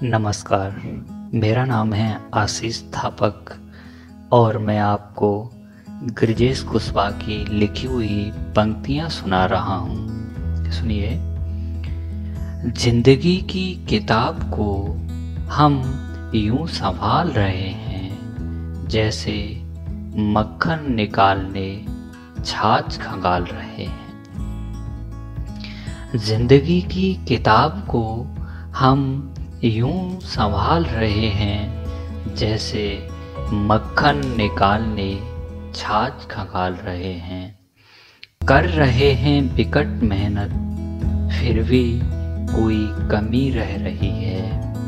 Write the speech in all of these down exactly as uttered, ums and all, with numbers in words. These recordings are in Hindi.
नमस्कार, मेरा नाम है आशीष थापक और मैं आपको गृजेश कुशवाहा की लिखी हुई पंक्तियाँ सुना रहा हूँ। सुनिए। जिंदगी की किताब को हम यूं संभाल रहे हैं जैसे मक्खन निकालने छाछ खंगाल रहे हैं। जिंदगी की किताब को हम यूं संभाल रहे हैं जैसे मक्खन निकालने छाछ खंगाल रहे हैं। कर रहे हैं विकट मेहनत, फिर भी कोई कमी रह रही है।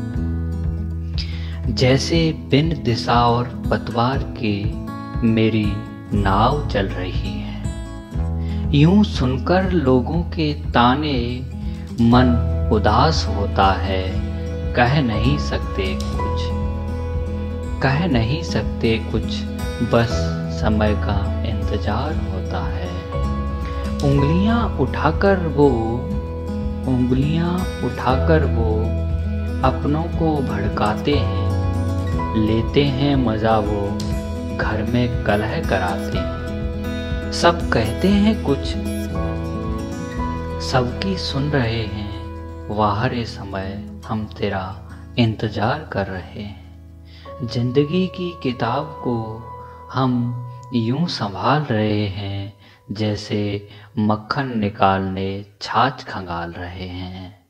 जैसे बिन दिशा और पतवार के मेरी नाव चल रही है। यूं सुनकर लोगों के ताने मन उदास होता है। कह नहीं सकते कुछ, कह नहीं सकते कुछ, बस समय का इंतजार होता है। उंगलियां उठाकर वो उंगलियां उठाकर वो अपनों को भड़काते हैं। लेते हैं मजा वो घर में कलह कराते हैं। सब कहते हैं कुछ, सबकी सुन रहे हैं। वाह रे समय, हम तेरा इंतजार कर रहे हैं। जिंदगी की किताब को हम यूं संभाल रहे हैं जैसे मक्खन निकालने छाछ खंगाल रहे हैं।